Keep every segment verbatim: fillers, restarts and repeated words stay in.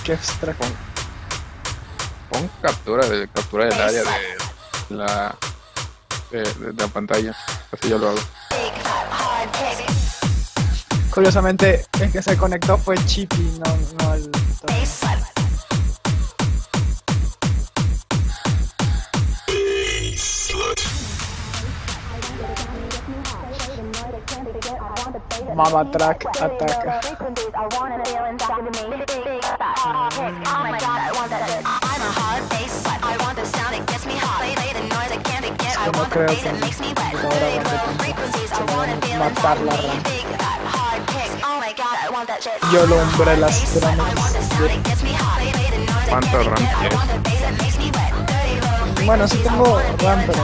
qué abstracto. Pon, pon captura de captura del área de la de, de la pantalla. Así yo lo hago. Curiosamente, el que se conectó fue Chippy, no, no el... Mama Track ataca. No creo que ahora van a matar la RAM. Yo lo hombre las ¿Cuánto RAM tienes? Bueno, sí tengo RAM, pero...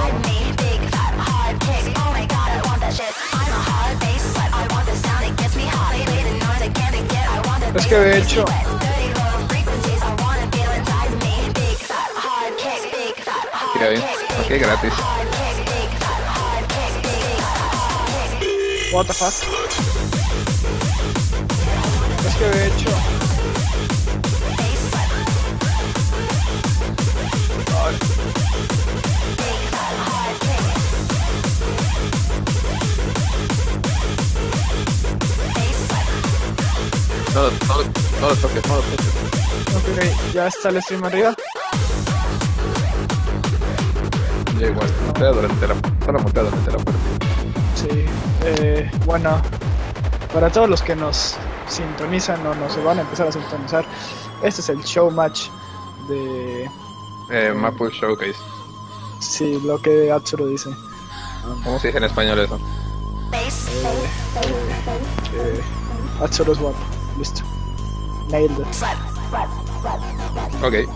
Es que de hecho... Ok, ok, gratis. What the fuck? Es que de hecho... Ay. No, no, no lo toques, no lo toques. Ok, ya está el stream arriba. Ya igual, mutea durante la, solo mutea durante la partida. Sí, eh, bueno, para todos los que nos sintonizan o nos van a empezar a sintonizar, este es el show match de... Eh, Maple Showcase. Sí, lo que Atsuro dice. ¿Cómo se dice en español eso? Eh, eh, eh, Atsuro es guapo, listo. Nailed it. Ok.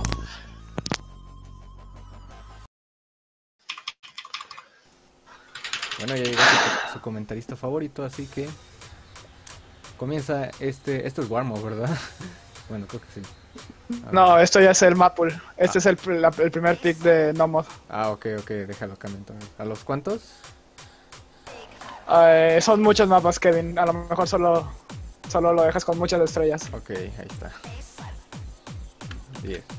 Bueno, ya llegó su, su comentarista favorito, así que comienza este... Esto es Warmo, ¿verdad? Bueno, creo que sí. A No, ver. esto ya es el Maple. Este Ah. es el, la- el primer pick de No Mod. Ah, ok, ok, déjalo cambiar entonces. ¿A los cuántos? Eh, son muchos mapas, Kevin. A lo mejor solo, solo lo dejas con muchas estrellas. Ok, ahí está. diez.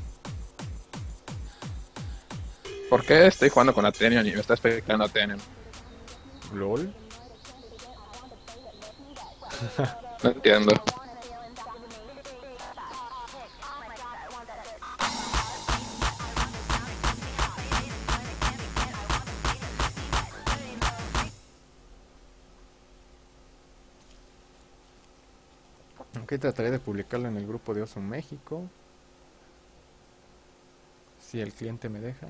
¿Por qué estoy jugando con Athenion y me está explicando Athenion? ¿LOL? No entiendo. Ok, trataré de publicarlo en el grupo de Oso México. Si el cliente me deja.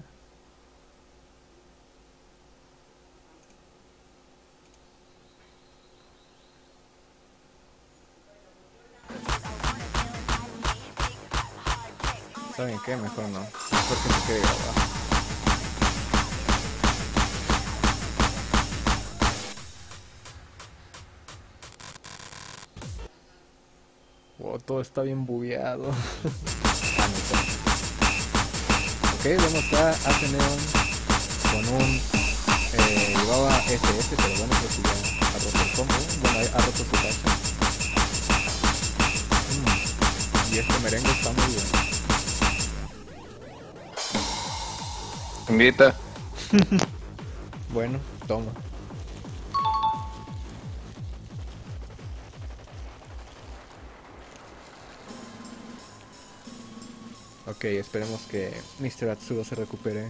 ¿Saben qué? Mejor no. Mejor que me quede grabado. Wow, todo está bien bugueado. Ah, no está. Ok, vemos a Atheneum con un... Eh, llevaba S S, pero bueno, creo que ya ha roto el combo. Bueno, ha roto su racha. Mm, y este merengue está muy bien. Invita. Bueno, toma. Ok, esperemos que mister Atsuro se recupere.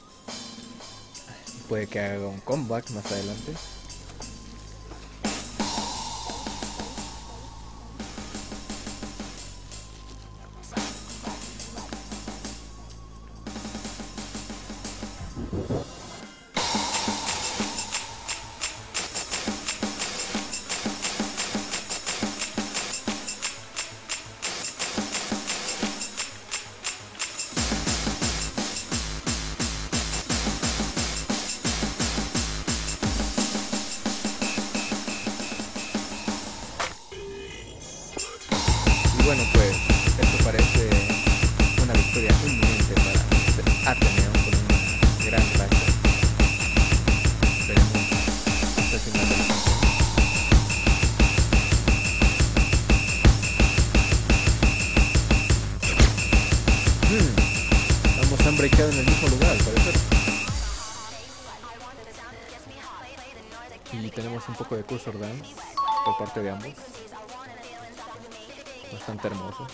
Puede que haga un comeback más adelante. Bueno, pues esto parece una victoria inminente para Atheneum con una gran racha. Esperemos hasta el final del campeonato. queda en el mismo lugar, al parecer. Y tenemos un poco de cursor dance por parte de ambos. Bastante hermoso.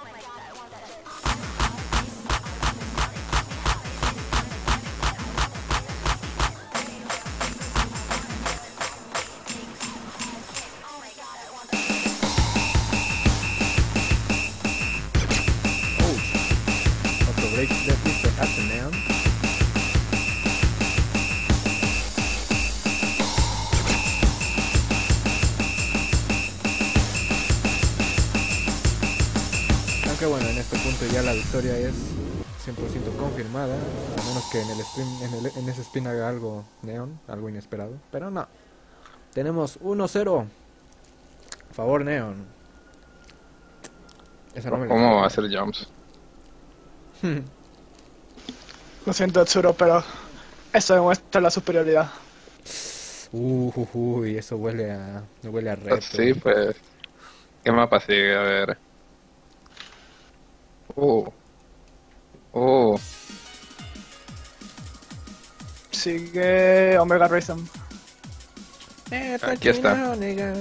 Break the pistol at the man. Aunque bueno, en este punto ya la victoria es cien por ciento confirmada, a menos que en el stream, en, el, en ese spin haga algo Neon, algo inesperado, pero no. Tenemos uno cero. Favor Neon. Esa no me la ¿Cómo esperaba. va a hacer jumps? Lo siento, Tsuro, pero eso demuestra la superioridad. Uh, uh, uh, y eso huele a huele a reto. Pues sí, pues. ¿Qué mapa sigue? A ver. Oh. Oh. Sigue Omega Rhythm. Aquí está.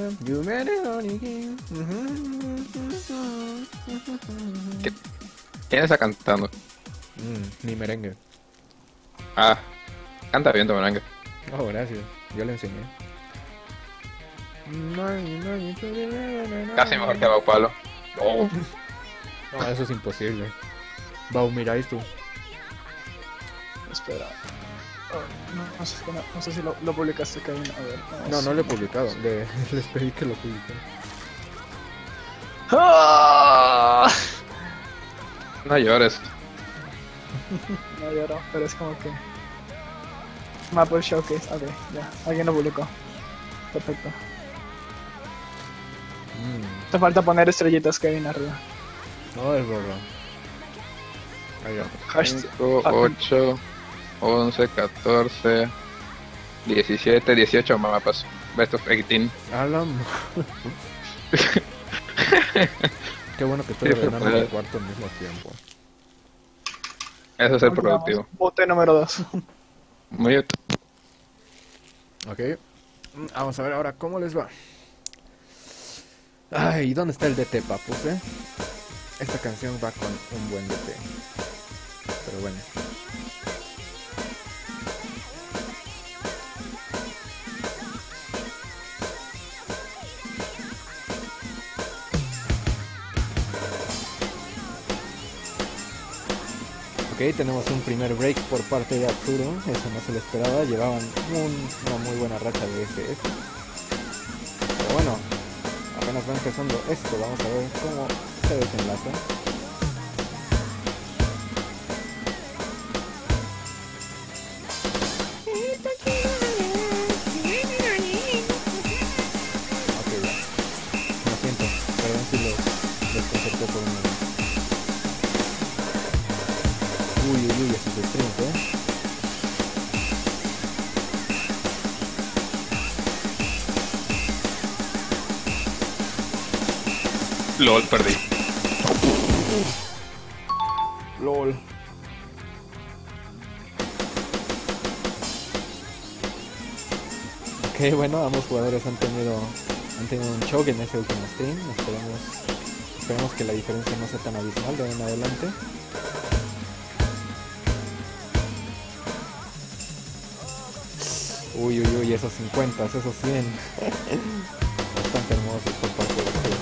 ¿Qué- ¿Quién está cantando? Mm, mi merengue. Ah, canta bien tu merengue. Oh, gracias. Yo le enseñé. Casi mejor que Bau Palo. Oh. No, eso es imposible. Bau, miráis tú. Espera. Oh, no, no, sé, no, no sé si lo, lo publicaste, Kevin. A ver. vamos. No, no lo he publicado. Le- les pedí que lo publiquen. ¡Ah! No llores. No lloro, pero es como que... Maple Showcase, ok, ya. Alguien lo publicó. Perfecto. Mm. Te falta poner estrellitas, Kevin, arriba. No, es borro. Ahí va. Hashtag- cinco, ocho, once, catorce, diecisiete, dieciocho mapas. Best of dieciocho. Alan. Qué bueno que estoy Sí, ordenando pero- el cuarto al mismo tiempo. Eso es el Continuamos. productivo. Bote número dos. Muy bien. Ok. Mm, Vamos a ver ahora cómo les va. Ay, ¿dónde está el D T, papus, eh? Esta canción va con un buen D T. Pero bueno. Ok, tenemos un primer break por parte de Arturo, eso no se le esperaba, llevaban un- una muy buena racha de F F. Pero bueno, apenas va empezando esto, vamos a ver cómo se desenlaza. Ok, ya. Lo siento, perdón si los desconcerté por un momento. Uy, uy, uy, esos streams, eh. LOL, perdí. LOL. Ok, bueno, ambos jugadores han tenido han tenido un choke en ese último stream. Esperemos, esperemos que la diferencia no sea tan abismal de ahí en adelante. Uy, uy, uy, esos cincuenta, esos cien. Bastante hermosos por parte de ustedes.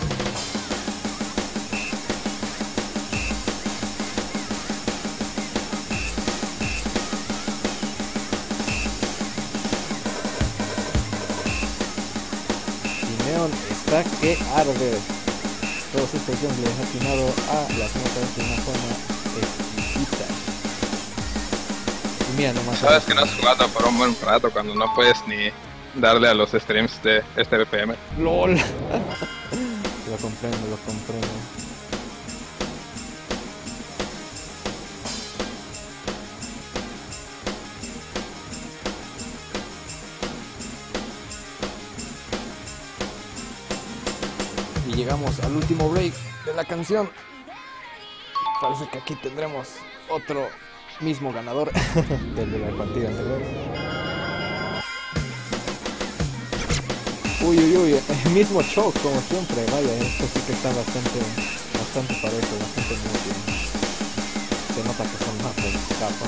Y Neon está que arde. Todos estos jungles han atinado a las notas de una forma exquisita. Y mira nomás. Sabes que no has jugado por un buen rato cuando no puedes ni darle a los streams de este B P M. LOL. Lo comprendo, lo comprendo. Y llegamos al último break de la canción. Parece que aquí tendremos otro mismo ganador del de la partida anterior. Uy, uy, uy, el mismo choke como siempre, vaya, esto sí que está bastante, bastante parejo, bastante muy bien. Se nota que son más de capa.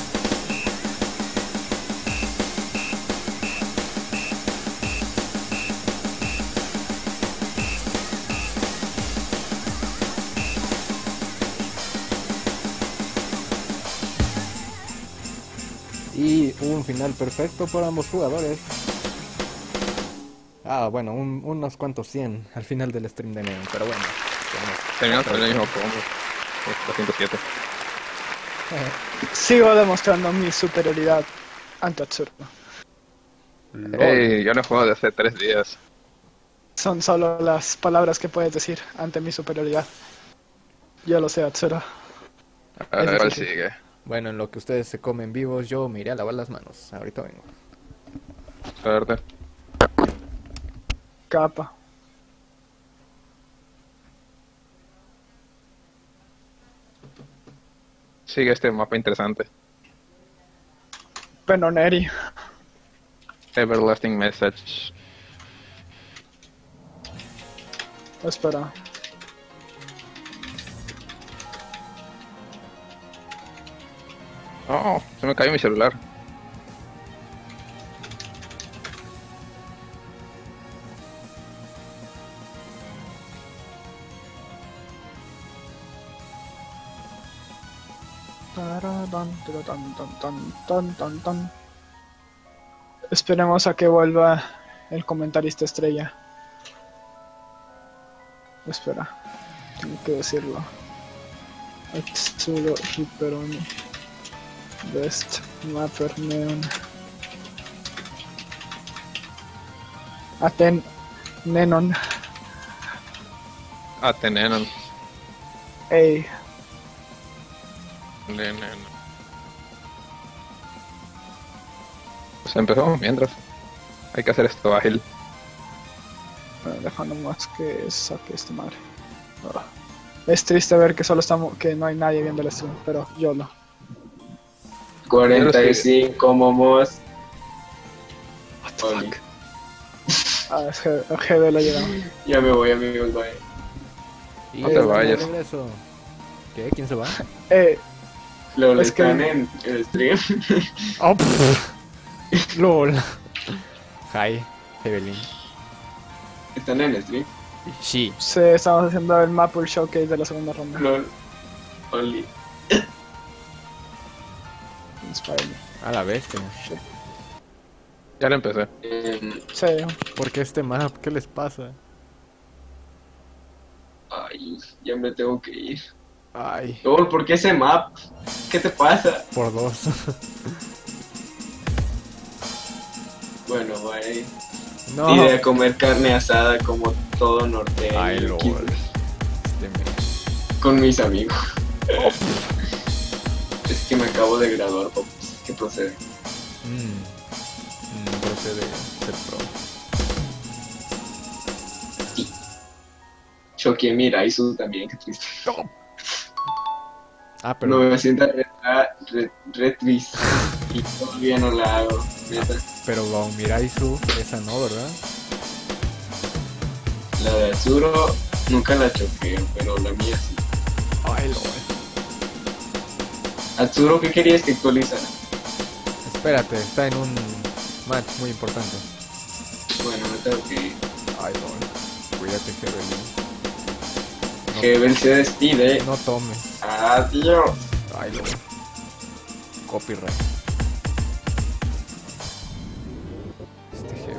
Y un final perfecto por ambos jugadores. Ah, bueno, un- unos cuantos cien al final del stream de Neon, pero bueno. Terminamos con el mismo combo. doscientos siete. Sigo demostrando mi superioridad ante Atsuro. Hey, yo no juego desde hace tres días. Son solo las palabras que puedes decir ante mi superioridad. Yo lo sé, Atsuro. A ver, ¿cuál difícil. sigue? Bueno, en lo que ustedes se comen vivos, yo me iré a lavar las manos. Ahorita vengo. Suerte. Capa. Sigue este mapa interesante. Penoneri. Everlasting Message. Espera. Oh, se me cayó mi celular. Tararán, tararán, tan, tan, tan, tan, tan. Esperemos a que vuelva el comentarista estrella. Espera, tengo que decirlo. Atsuro Hiperoni. Best Mapper Neon. Aten Nenon. Atenenon. Ey, Nenon. Pues empezamos mientras. Hay que hacer esto ágil. bueno, deja nomás que saque esta madre. Ah. Es triste ver que solo estamos, que no hay nadie viendo el stream, pero yo lo. cuarenta y cinco momos. What the Oli. fuck. Ah, es G- G B lo llegado. Ya me voy, amigos, bye. Y No te de vayas. regreso. ¿Qué? ¿Quién se va? Eh, Lo Es que- están en el stream. Oh, pff. LOL. Hi, Evelyn. Están en el stream. Sí. sí, estamos haciendo el Maple Showcase de la segunda ronda. LOL. Oli. Inspire me. A la bestia. Shit. Ya lo empecé. Em, Sí, ¿Por qué este map? ¿Qué les pasa? ay, ya me tengo que ir. Ay, LOL, ¿por qué ese map? ¿Qué te pasa? por dos. Bueno, bye. No. Iré a comer carne asada como todo norteño. Ay, LOL. Este me... Con mis amigos. Es que me acabo de graduar, papus. ¿Qué procede? Mmm. Mm, procede ser pro. Choqué mi Raizu también, qué triste. Ah, pero... No me siento re, re, re triste. Y todavía no la hago, neta. Pero Baumirazu, esa no, ¿verdad? La de Azuro nunca la choqué, pero la mía sí. Ay, LOL. Azuro, ¿qué querías que actualizara? Espérate, está en un match muy importante. Bueno, me tengo que ir. Ay, LOL. Cuídate, Evelyn. Hebel se despide. No tomes. Adiós. Ay, LOL. Copyright. Este Hebel.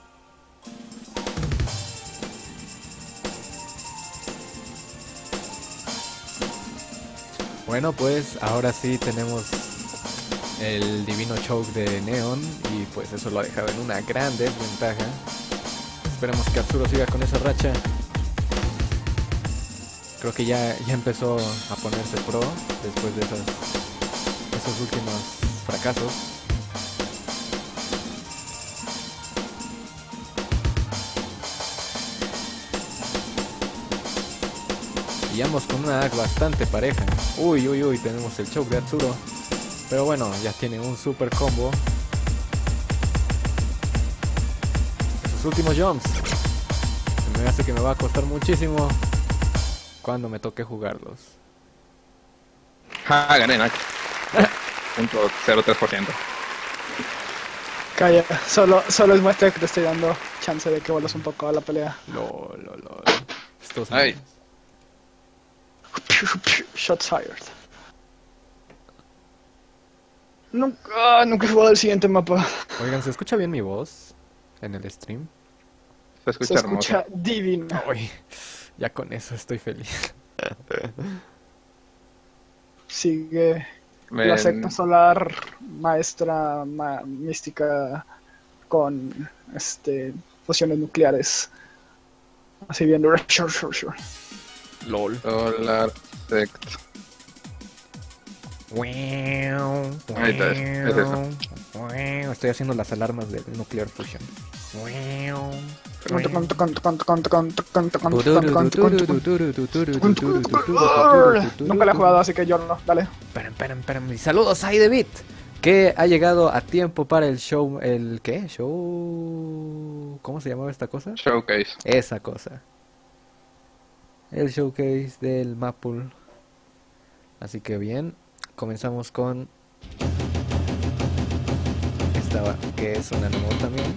Bueno, pues ahora sí tenemos el divino choke de Neon y pues eso lo ha dejado en una gran desventaja. Esperemos que Atsuro siga con esa racha. Creo que ya, ya empezó a ponerse pro después de esos, esos últimos fracasos. Y ambos con una A C bastante pareja. Uy, uy, uy, tenemos el choke de Atsuro. Pero bueno, ya tiene un super combo. Sus últimos jumps. Se me hace que me va a costar muchísimo cuando me toque jugarlos. Ah, gané, Nacho. punto cero tres por ciento. Calla, solo, solo es muestra que te estoy dando chance de que vuelvas un poco a la pelea. Lol, lol, lol. Estos Ay. Shots fired. Nunca, nunca he jugado el siguiente mapa. Oigan, ¿se escucha bien mi voz en el stream? Se Se escucha hermoso. escucha divino. Uy, ya con eso estoy feliz. Sigue Me- la secta solar maestra ma- mística con este fusiones nucleares. Así viendo. Sure, sure, sure. LOL. Solar Sect. Ahí está, es eso. Estoy haciendo las alarmas del Nuclear Fusion. Nunca la he jugado, así que yo no. Dale. Esperen, esperen, esperen. Y saludos a Idebit, que ha llegado a tiempo para el show. ¿El qué? Show. ¿Cómo se llamaba esta cosa? Showcase. Esa cosa. El showcase del Maple. Así que bien, comenzamos con esta que es una nueva también.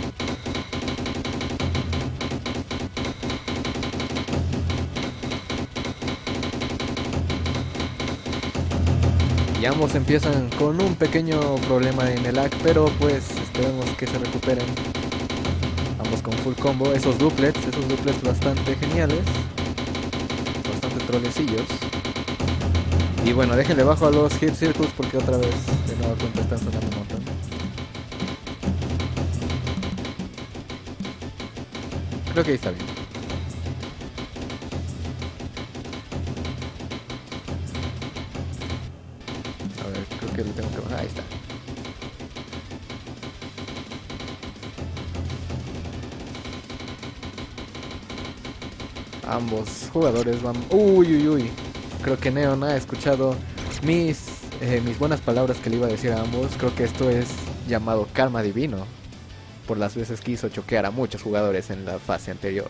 Y ambos empiezan con un pequeño problema en el lag, pero pues esperemos que se recuperen. Ambos con full combo, esos duplets, esos duplets bastante geniales, bastante trolecillos. Y bueno, déjenle bajo a los hit circles porque otra vez de nuevo cuenta están sonando un montón. Creo que ahí está bien. A ver, creo que le tengo que bajar. Ahí está. Ambos jugadores van... Uy, uy, uy. Creo que Neon ha escuchado mis, eh, mis buenas palabras que le iba a decir a ambos. Creo que esto es llamado karma divino, por las veces que hizo choquear a muchos jugadores en la fase anterior.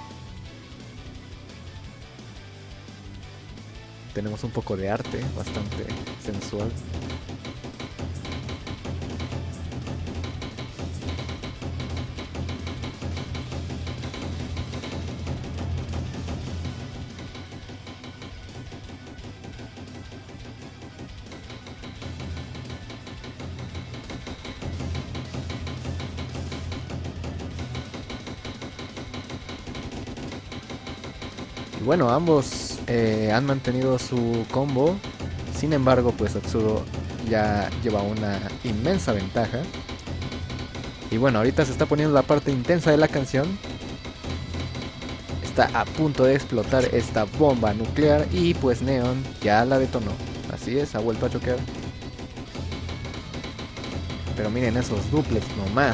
Tenemos un poco de arte, bastante sensual. Y bueno, ambos eh, han mantenido su combo. Sin embargo, pues Atsuro ya lleva una inmensa ventaja. Y bueno, ahorita se está poniendo la parte intensa de la canción. Está a punto de explotar esta bomba nuclear y pues Neon ya la detonó. Así es, ha vuelto a choquear. Pero miren esos duplets nomás.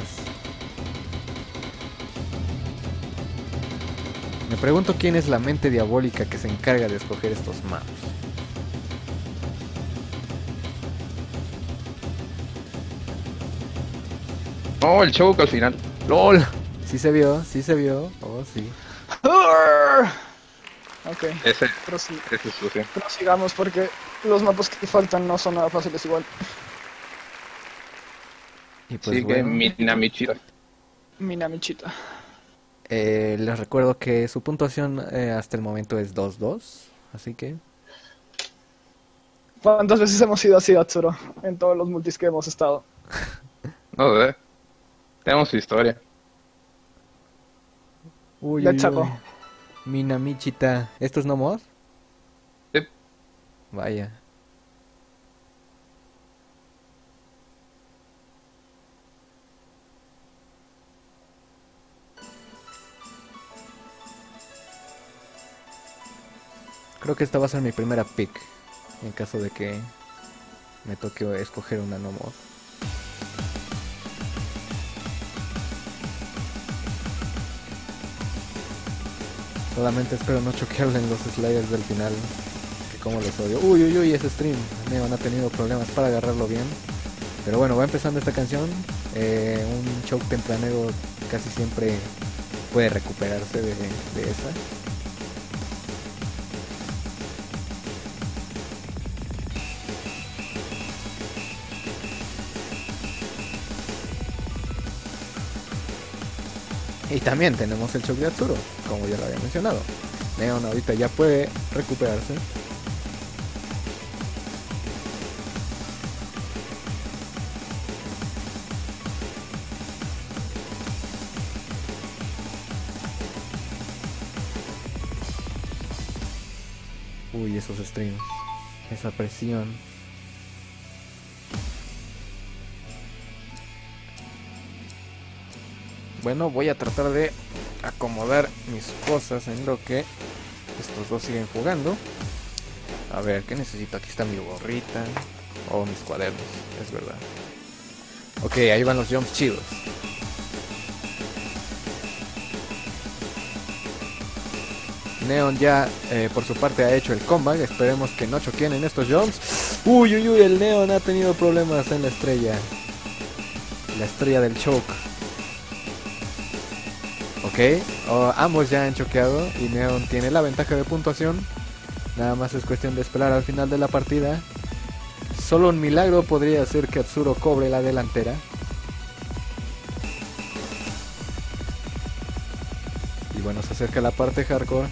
Me pregunto quién es la mente diabólica que se encarga de escoger estos maps. Oh, el choke al final. ¡Lol! Sí se vio, sí se vio. Oh, sí. Ok, Ese, prosi- ese es sucio. prosigamos porque los mapas que faltan no son nada fáciles igual. Y pues Sigue bueno, Minamichita. Minamichita. eh, les recuerdo que su puntuación eh, hasta el momento es dos dos. Así que... ¿Cuántas veces hemos ido así, Atsuro? En todos los multis que hemos estado. No sé. Tenemos su historia. Uy, Le uy, sacó. uy. Minamichita. ¿Esto es no mod? Sí. Vaya. Creo que esta va a ser mi primera pick. En caso de que me toque escoger una no mod. Solamente espero no choquearle en los sliders del final, que cómo los odio. Uy, uy, uy, ese stream. Neon ha tenido problemas para agarrarlo bien. Pero bueno, va empezando esta canción. Eh, un choke tempranero casi siempre puede recuperarse de, de esa. Y también tenemos el choke de Atsuro, como ya lo había mencionado. Neon ahorita ya puede recuperarse. Uy, esos streams, esa presión. Bueno, voy a tratar de acomodar mis cosas en lo que estos dos siguen jugando. A ver, ¿qué necesito? Aquí está mi gorrita. Oh, mis cuadernos, es verdad. Ok, ahí van los jumps chidos. Neon ya, eh, por su parte, ha hecho el comeback. Esperemos que no choquen en estos jumps. Uy, uy, uy, el Neon ha tenido problemas en la estrella. La estrella del choke. Ok, oh, ambos ya han choqueado y Neon tiene la ventaja de puntuación. Nada más es cuestión de esperar al final de la partida. Solo un milagro podría hacer que Atsuro cobre la delantera. Y bueno, se acerca la parte hardcore.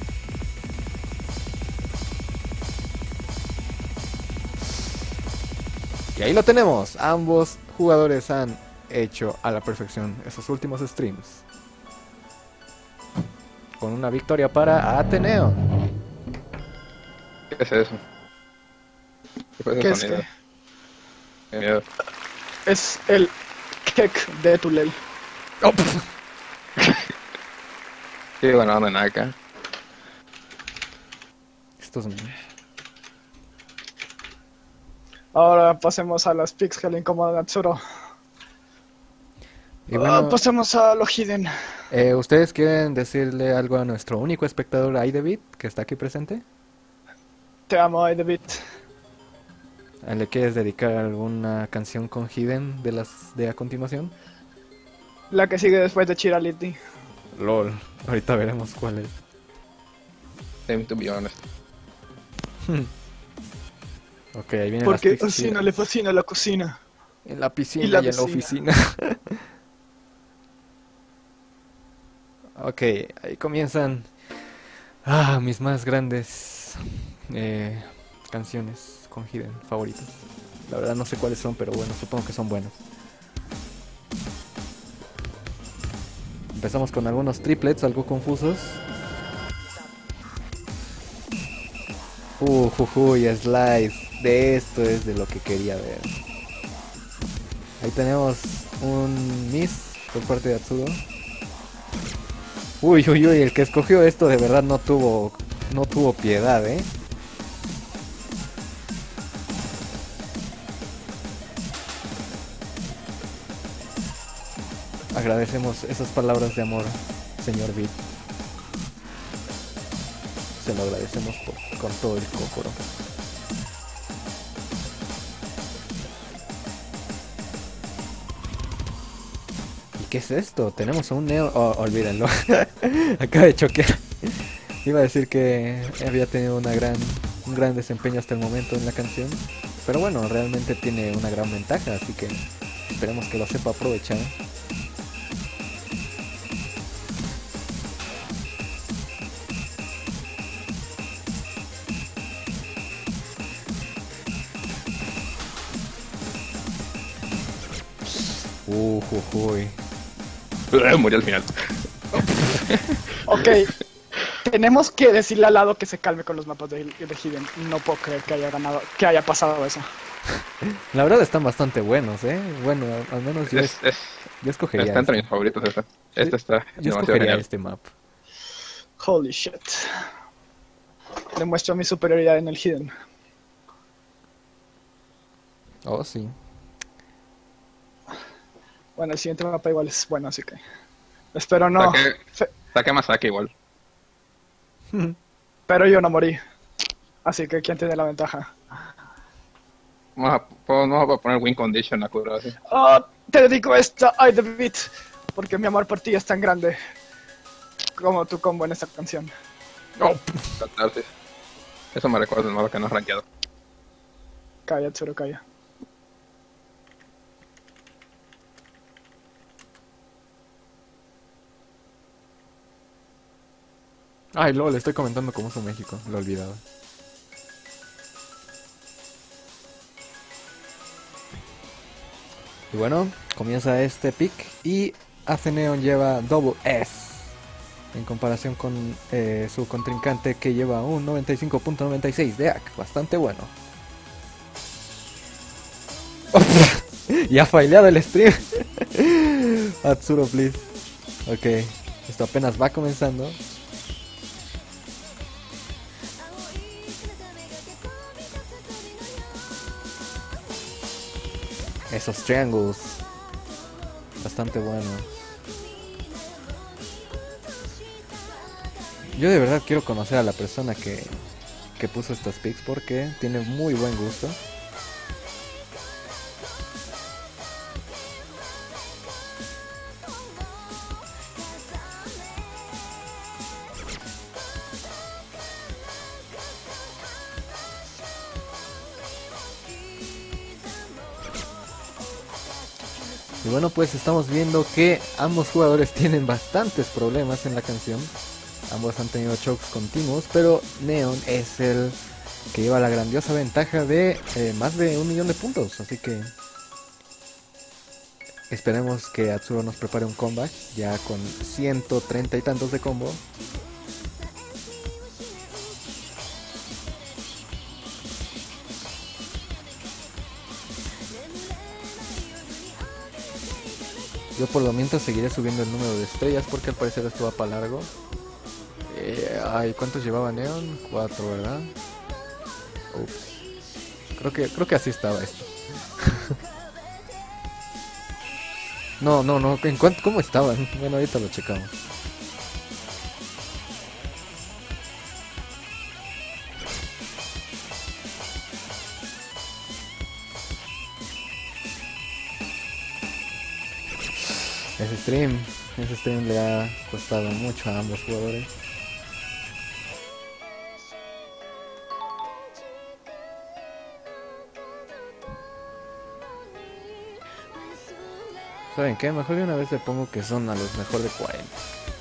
Y ahí lo tenemos. Ambos jugadores han hecho a la perfección esos últimos streams. Con una victoria para Ateneo. ¿Qué es eso? ¿Qué fue ese ¿Qué es sonido? qué? Qué miedo. Es el Kek de Tulel. Oh, pff. Qué buena onda en acá. Estos... Ahora pasemos a las picks que le incomodan a Atsuro. Y bueno, Ah, pasemos a lo hidden. eh, ¿ustedes quieren decirle algo a nuestro único espectador, Aidebit, que está aquí presente? Te amo, David. ¿Le quieres dedicar alguna canción con Hidden de las de a continuación? La que sigue después de Chirality. LOL, ahorita veremos cuál es. Aim to be honest. Ok, ahí vienen las Porque picks a Cina chidas. le fascina la cocina. En la piscina y, y la en la oficina. piscina. Ok, ahí comienzan ah, mis más grandes eh, canciones con Hidden favoritas. La verdad no sé cuáles son, pero bueno, supongo que son buenas. Empezamos con algunos triplets, algo confusos. Uh, jujuy, slice. De esto es de lo que quería ver. Ahí tenemos un miss por parte de Atsuro. Uy, uy, uy, el que escogió esto de verdad no tuvo, no tuvo piedad, ¿eh? Agradecemos esas palabras de amor, señor Beat. Se lo agradecemos por, con todo el cocoro. ¿Y qué es esto? Tenemos a un Neo... Oh, olvídenlo. Acaba de choquear. Iba a decir que había tenido una gran, un gran desempeño hasta el momento en la canción. Pero bueno, realmente tiene una gran ventaja, así que esperemos que lo sepa aprovechar. Uh, jujuy. Murió al final. Ok. Tenemos que decirle al lado que se calme con los mapas de, de Hidden. No puedo creer que haya ganado, que haya pasado eso. La verdad están bastante buenos, ¿eh? Bueno, al menos yo, Es, es, yo escogería está entre este. mis favoritos esta. Esta está Yo demasiado escogería genial. este map. Holy shit. Demuestro mi superioridad en el Hidden. Oh, sí. Bueno, el siguiente mapa igual es bueno, así que... Espero no... Saque, Fe- saque Masaki igual. Pero yo no morí. Así que ¿quién tiene la ventaja? Vamos a, vamos a poner win condition a Kurose. Oh, te dedico esta I the beat, porque mi amor por ti es tan grande como tu combo en esta canción. Oh, catarsis. Eso me recuerda el modo que no es rankeado. Calla, Tsuro, calla. Ay, lol, estoy comentando cómo uso México, lo he olvidado. Y bueno, comienza este pick y Atheneon lleva Double S en comparación con eh, su contrincante que lleva un noventa y cinco punto noventa y seis de A C, bastante bueno. Ya ha faileado el stream. Atsuro, please. Ok, esto apenas va comenzando. Esos triangles, bastante buenos. Yo de verdad quiero conocer a la persona que, que puso estas pics porque tiene muy buen gusto. Y bueno, pues estamos viendo que ambos jugadores tienen bastantes problemas en la canción. Ambos han tenido chokes continuos, pero Neon es el que lleva la grandiosa ventaja de eh, más de un millón de puntos. Así que esperemos que Atsuro nos prepare un comeback ya con ciento treinta y tantos de combo. Yo por lo mientras seguiré subiendo el número de estrellas porque al parecer esto va para largo. Eh, ay, ¿cuántos llevaba Neon? Cuatro, ¿verdad? Ups. Creo que, creo que así estaba esto. No, no, no. ¿En cuánto, cómo estaban? Bueno, ahorita lo checamos. Ese stream, ese stream le ha costado mucho a ambos jugadores. ¿Saben qué? Mejor de una vez le pongo que son a los mejor de cuarenta.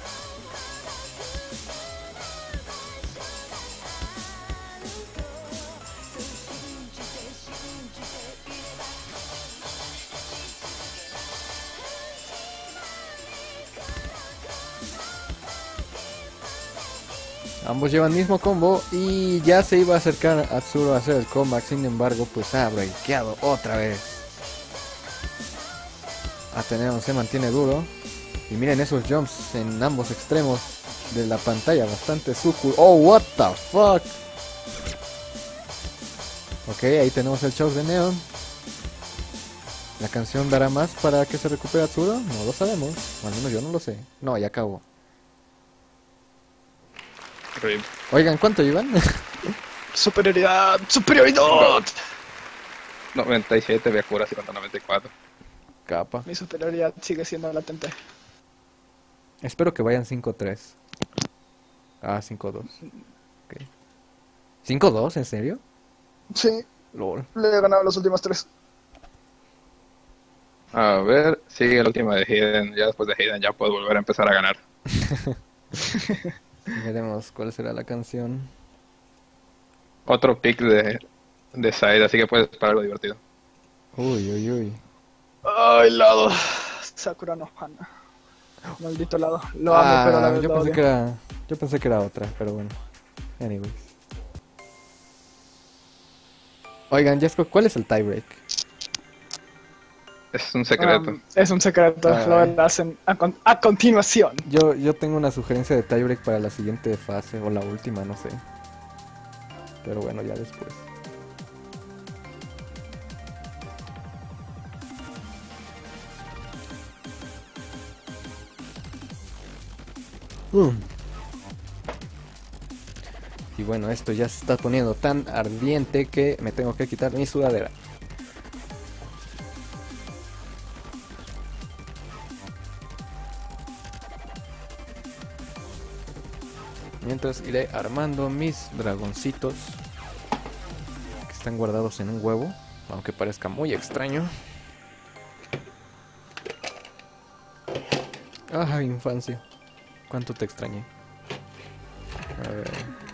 Ambos llevan mismo combo y ya se iba a acercar a Atsuro a hacer el comeback, sin embargo pues ha breakeado otra vez. Atheneon se mantiene duro y miren esos jumps en ambos extremos de la pantalla, bastante suku. Oh, what the fuck. Ok, ahí tenemos el choke de Neon. ¿La canción dará más para que se recupere Atsuro? No lo sabemos, o al menos yo no lo sé. No, ya acabó. Rip. Oigan, ¿cuánto iban? Superioridad, superioridad. noventa y siete, Viacura cincuenta noventa y cuatro. Capa. Mi superioridad sigue siendo latente. Espero que vayan cinco tres. Ah, cinco dos. Okay. ¿cinco dos? ¿En serio? Sí, Lol. le he ganado los últimos tres. A ver, sigue la última de Hidden. Ya después de Hidden ya puedo volver a empezar a ganar. Veremos cuál será la canción. Otro pick de, de side, así que puedes esperar algo divertido. Uy, uy, uy. Ay, lado. Sakura no Hana. Maldito lado. Lo amo, Ah, pero la vez yo lo pensé odio. que era, yo pensé que era otra, pero bueno. Anyways. Oigan, Jesco, ¿cuál es el tiebreak? Es un secreto. Um, es un secreto, Ay. lo hacen a, con- a continuación. Yo, yo tengo una sugerencia de tiebreak para la siguiente fase, o la última, no sé. Pero bueno, ya después. Mm. Y bueno, esto ya se está poniendo tan ardiente que me tengo que quitar mi sudadera. Mientras iré armando mis dragoncitos que están guardados en un huevo, aunque parezca muy extraño. Ah, infancia, cuánto te extrañé. A ver.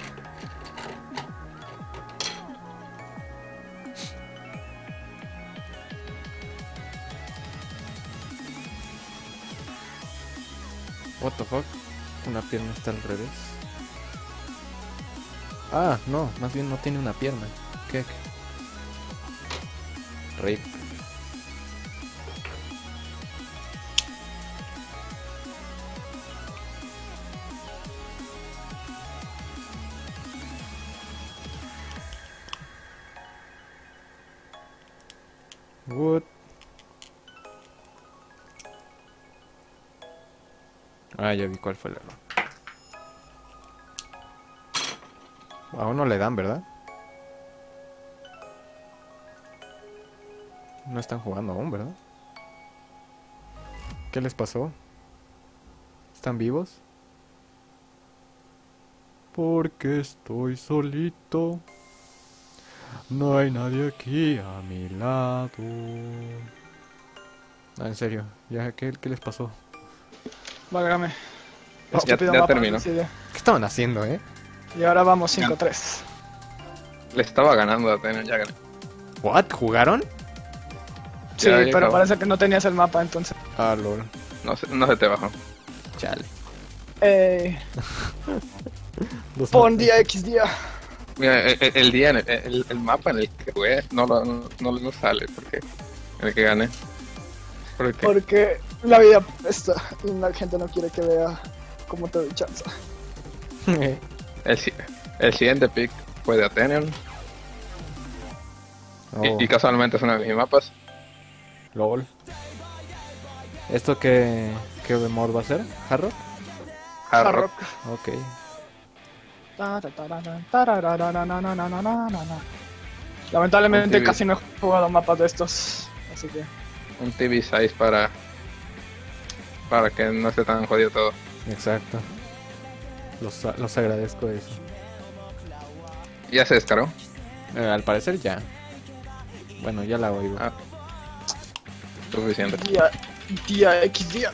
What the fuck? Una pierna está al revés. Ah, no, más bien no tiene una pierna. ¿Qué? Rip. What? Ah, ya vi cuál fue el error. Aún no le dan, ¿verdad? No están jugando aún, ¿verdad? ¿Qué les pasó? ¿Están vivos? Porque estoy solito. No hay nadie aquí a mi lado. Ah, en serio, ¿ya qué, qué les pasó? Válgame. Ya, Estúpido ya mapa, terminó. decide. ¿Qué estaban haciendo, eh? Y ahora vamos cinco tres. Le estaba ganando a Tener, ya gané. ¿What? ¿Jugaron? Sí, Ya, ya pero acabó. parece que no tenías el mapa entonces. Ah, lol. No se, no se te bajó. Chale. Eh, Los pon maté. día X día. Mira, el, el- el día, en el, el, el mapa en el que jugué no, lo, no, no, no sale, porque en el que gané. Porque Porque la vida está. La gente no quiere que vea cómo te doy chance. el, si- el siguiente pick fue de Athenion, Oh, y, y casualmente es uno de mis mapas. lol. ¿Esto qué, qué mod va a ser? ¿Hard Rock? Hard Hard Rock. Rock. Ok. Lamentablemente Un T V. casi no he jugado mapas de estos. Así que. Un T V seis para para que no esté tan jodido todo. Exacto. Los, los agradezco eso. ¿Ya se descargó? Eh, al parecer ya. Bueno, ya la oigo. Ah, suficiente. Día, día X día.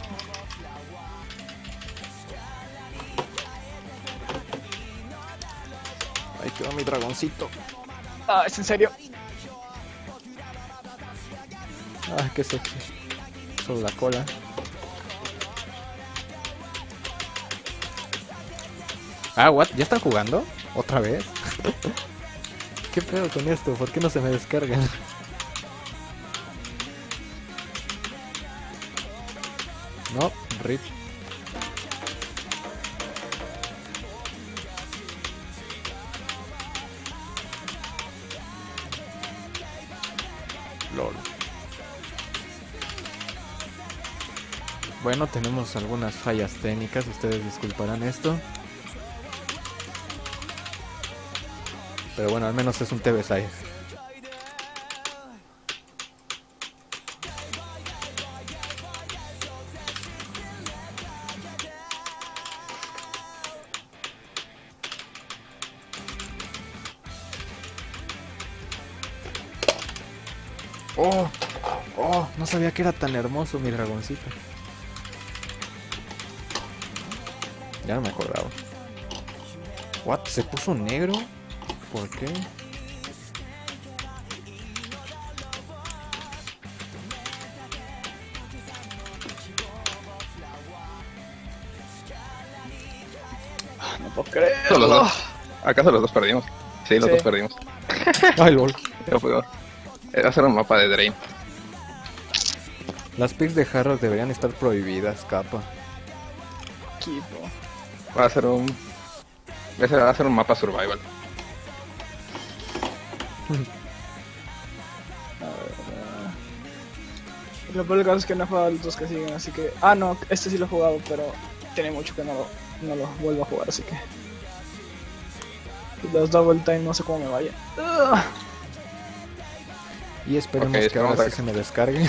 Ahí quedó mi dragoncito. Ah, es en serio. Ah, qué sexy. Solo la cola. Ah, what? ¿Ya están jugando? ¿Otra vez? ¿Qué pedo con esto? ¿Por qué no se me descargan? No, rip. Lol. Bueno, tenemos algunas fallas técnicas, ustedes disculparán esto. Pero bueno, al menos es un T V seis. Oh, oh, no sabía que era tan hermoso mi dragoncito. Ya no me acordaba. What? ¿Se puso negro? ¿Por qué? No puedo creerlo. Solo los dos. ¿Acaso los dos perdimos? Sí, los Sí. dos perdimos. Ay, lol. Ya fuimos. Va a ser un mapa de Drain. Las picks de Hard Rock deberían estar prohibidas, capa. Equipo. Va a ser un ese va a ser un mapa survival. Lo peor del caso es que no he jugado los dos que siguen, así que... Ah, no, este sí lo he jugado, pero tiene mucho que no lo, no lo vuelvo a jugar, así que... Y los double time no sé cómo me vaya. Ugh. Y esperemos Ok, que esperamos ahora a sí que- se me descargue.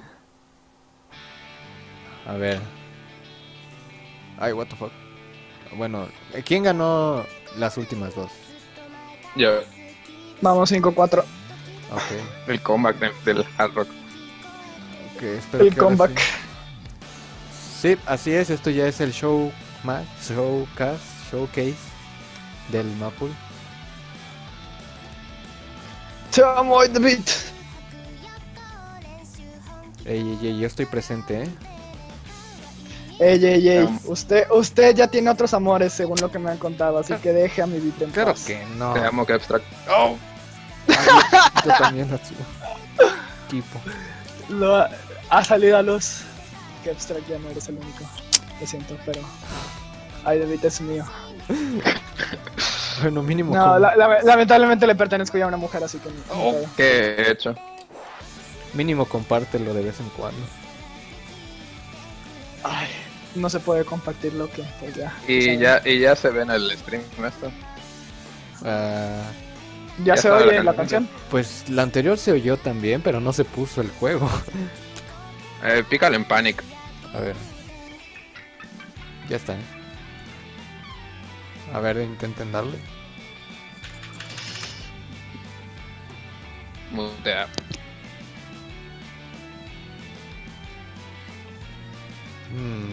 A ver. Ay, what the fuck. Bueno, ¿quién ganó las últimas dos? Yo, Vamos cinco cuatro. Ok, el comeback de- del Hard Rock. ok, espero El que ahora comeback. sí. Sí, así es, esto ya es el show match, showcase, showcase del Maple. Te amo, The Beat. Ey, ey, ey, yo estoy presente, ¿eh? Ey, ey, ey. Te Usted, usted ya tiene otros amores según lo que me han contado, así que deje a mi Beat en Claro paz. que no. Te amo, que abstract. ¡Oh! Yo también a su equipo. Lo ha, ha salido a luz. Que Abstract ya no eres el único. Lo siento, pero. Ay, The Beat es mío. Bueno, mínimo No, como- la- la- lamentablemente le pertenezco ya a una mujer, así que. ni- ni Oh, pedo. ¿qué he hecho? mínimo compártelo de vez en cuando. Ay, no se puede compartir lo que. Pues ya. Y ya, y ya se ve en el stream esto. Ah, Ya ya se sabe oye la la canción. canción. pues la anterior se oyó también, pero no se puso el juego. Eh, pícale en Panic. A ver. Ya está, ¿eh? A ver, intenten darle. Mutea. Mm.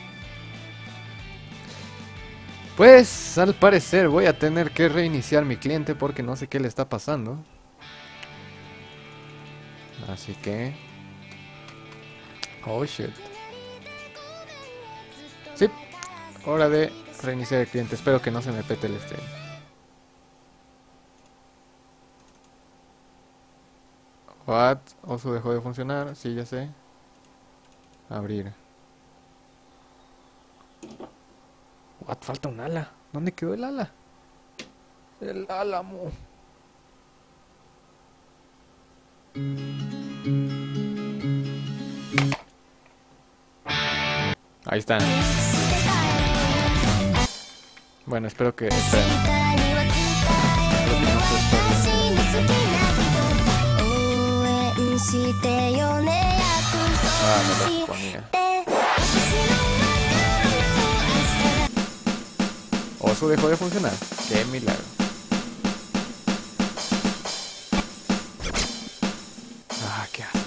Pues al parecer voy a tener que reiniciar mi cliente porque no sé qué le está pasando. Así que... Oh shit. Sí, hora de reiniciar el cliente. Espero que no se me pete el stream. What? Oso dejó de funcionar. Sí, ya sé. Abrir. What? Falta un ala. ¿Dónde quedó el ala? El álamo. Ahí está. Bueno, espero que... esperen. Espero que no se descargue. Ah, me lo ponía. Oso dejó de funcionar. Qué milagro. Ah, qué asco.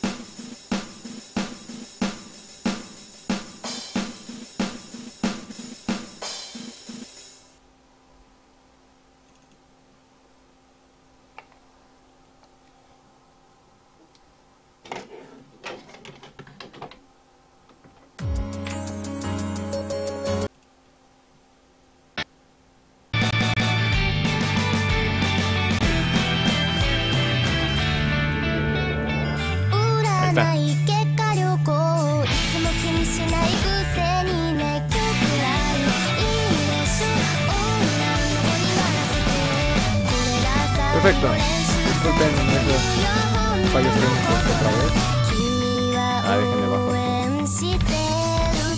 Ahí está. Perfecto. Disculpen esos fallos técnicos otra vez. Ah, déjenme bajo aquí.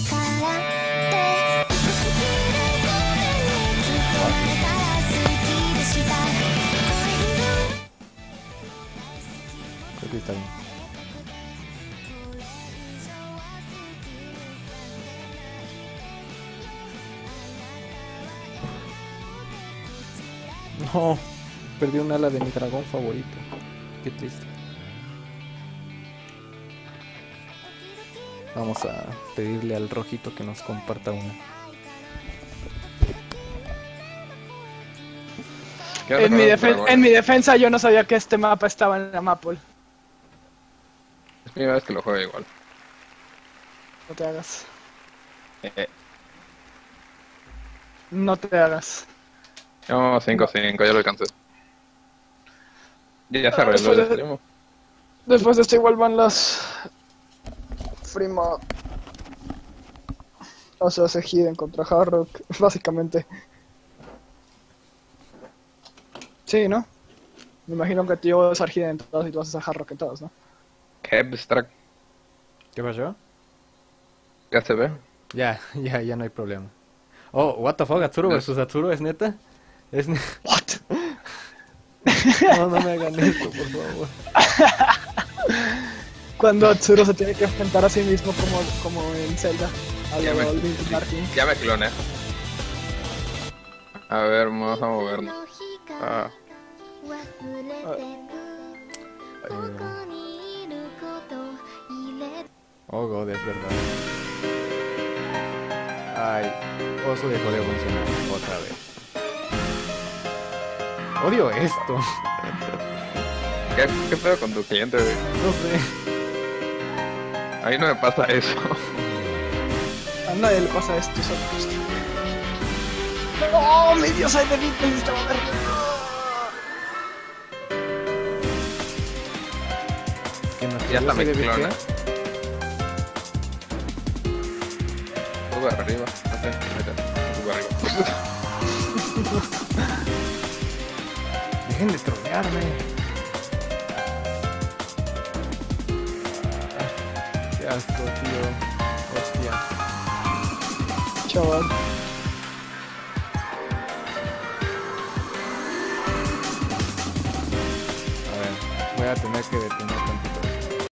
Creo que está bien. No, perdí un ala de mi dragón favorito. Qué triste. Vamos a pedirle al rojito que nos comparta una. ¿Qué onda En con mi, los defen- dragones? en mi defensa, yo no sabía que este mapa estaba en la Maple. Es primera vez que lo juego igual. No te hagas. Eh, No te hagas. no, cinco cinco, ya lo alcancé. Ya, ya se Ah, arregló el eso de- stream. Después de esto igual van las Frima. O sea, se Hidden contra Hard Rock, básicamente. Sí, ¿no? Me imagino que tío vas a usar Hidden en todos y tú vas a usar Hard Rock en todos, ¿no? ¿Qué abstract? ¿Qué pasó? Ya se ve. Ya, ya, ya no hay problema. Oh, what the fuck, Atsuro No. versus Atsuro, ¿es neta? Es... No, What? no me hagan esto, por favor. Cuando Tsuru se tiene que enfrentar a sí mismo como, como en Zelda. A Ya lo me, Link Martin. ya me cloné. A ver, vamos a movernos. Ah, Oh god, es verdad. Ay, Osu dejó de funcionar otra vez. Odio esto. ¿qué, qué pedo con tu cliente, güey? No sé. A mí no me pasa eso. A nadie le pasa esto, solo esto. ¡Oh, mi Dios! ¡Ay, David! Necesitaba verlo. ¿Qué más? Ya está ¿Yo soy me de clona. qué? Sube arriba. No sé, mira, sube arriba. Dejen de trolearme. Ah, qué asco, tío. Hostia. Chaval. A ver, voy a tener que detener tantito.